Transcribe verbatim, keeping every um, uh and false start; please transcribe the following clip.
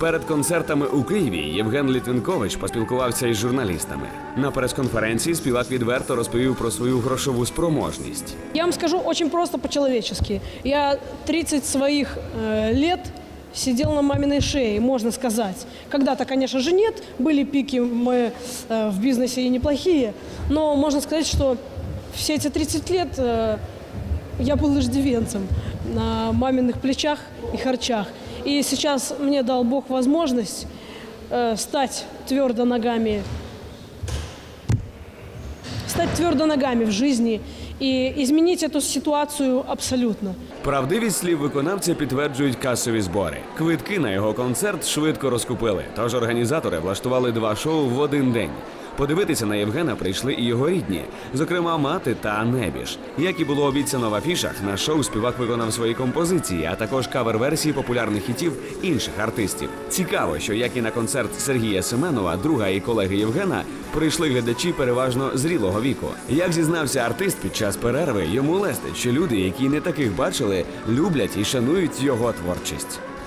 Перед концертами у Києві Євген Літвінкович поспілкувався із журналістами. На прес-конференції співак відверто розповів про свою грошову спроможність. Я вам скажу очень просто по-человечески. Я тридцать своих э, лет сидел на маминой шее, можно сказать. Когда-то, конечно же, нет. Были пики мы э, в бизнесе и неплохие. Но можно сказать, что все эти тридцать лет э, я был иждивенцем на маминых плечах и харчах. И сейчас мне дал Бог возможность э, стать твердо ногами, стать твердо ногами в жизни и изменить эту ситуацию абсолютно. Правдивість слів виконавця підтверджують касові збори. Квитки на його концерт швидко розкупили, тож організатори влаштували два шоу в один день. Подивитися на Євгена прийшли і його рідні, зокрема мати та небіж. Як і було обіцяно в афішах, на шоу співак виконав свої композиції, а також кавер-версії популярних хітів інших артистів. Цікаво, що як і на концерт Сергія Семенова, друга і колеги Євгена, прийшли глядачі переважно зрілого віку. Як зізнався артист під час перерви, йому лестить, що люди, які не таких бачили, люблять і шанують його творчість.